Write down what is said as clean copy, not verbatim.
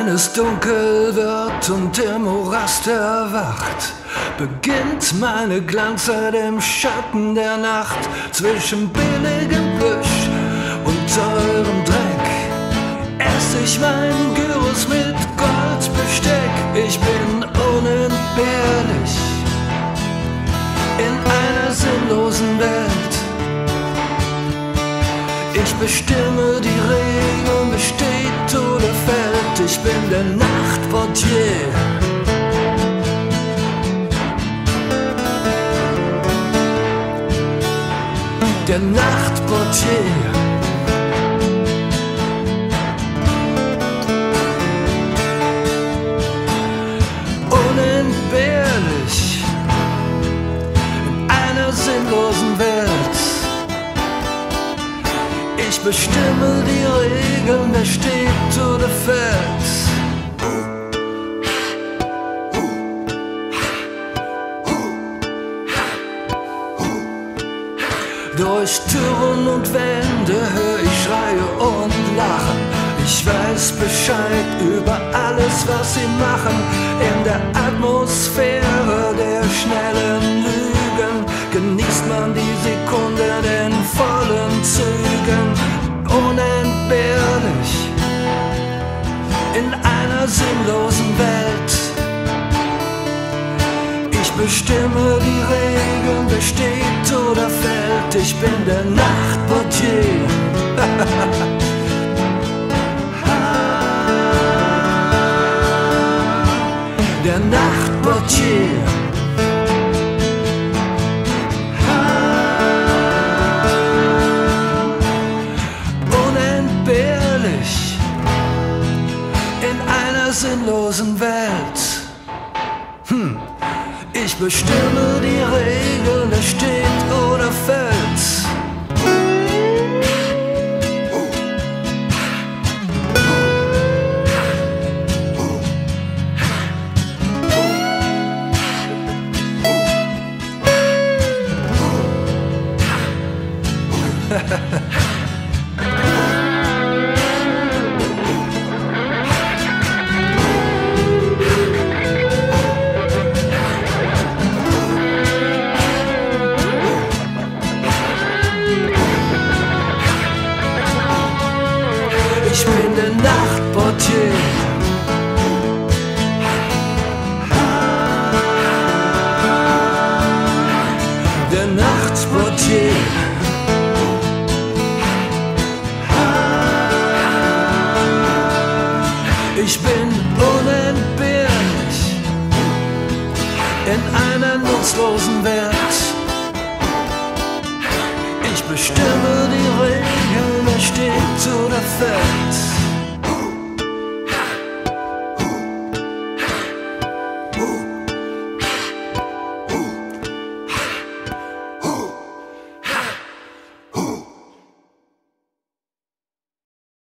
Wenn es dunkel wird und der Morast erwacht, beginnt meine Glanzzeit im Schatten der Nacht. Zwischen billigem Plüsch und teurem Dreck ess ich mein Gyros mit Goldbesteck. Ich bin unentbehrlich in einer sinnlosen Welt. Ich bestimme die Regeln, besteht oder fällt. Ich bin der Nachtportier. Der Nachtportier. Unentbehrlich in einer sinnlosen Welt. Ich bestimme die Regeln, wer steht oder fällt. Durch Türen und Wände hör ich Schreie und Lachen. Ich weiß Bescheid über alles, was sie machen. In der Atmosphäre der schnellen Lügen genießt man die Sekunden in vollen Zügen. Unentbehrlich in einer sinnlosen Welt. Ich bestimme die Regeln, wer steht oder fällt. Ich bin der Nachtportier. Der Nachtportier. Unentbehrlich in einer sinnlosen Welt. Ich bestimme die Regeln, wer steht oder fällt. Ich bin der Nachtportier. Der Nachtportier. Ich bin unentbehrlich in einer nutzlosen Welt. Ich bestimme die Regeln, wer steht oder fällt.